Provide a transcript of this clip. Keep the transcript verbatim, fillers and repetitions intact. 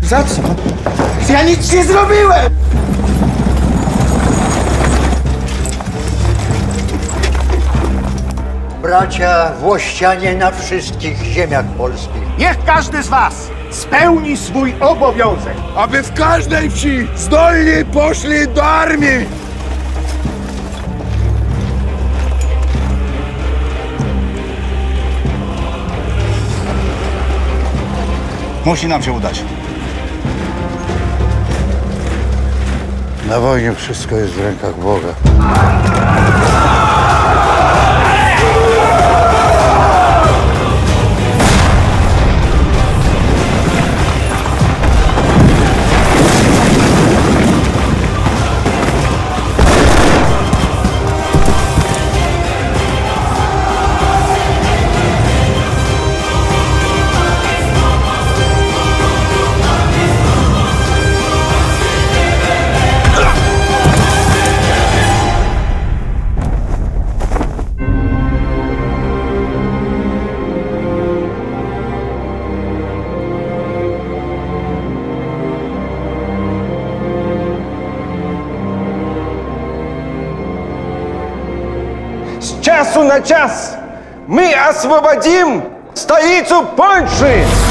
Za co? Ja nic nie zrobiłem! Bracia włościanie na wszystkich ziemiach polskich. Niech każdy z was spełni swój obowiązek. Aby w każdej wsi zdolni poszli do armii! Musi nam się udać. Na wojnie wszystko jest w rękach Boga. С часу на час мы освободим столицу Польши!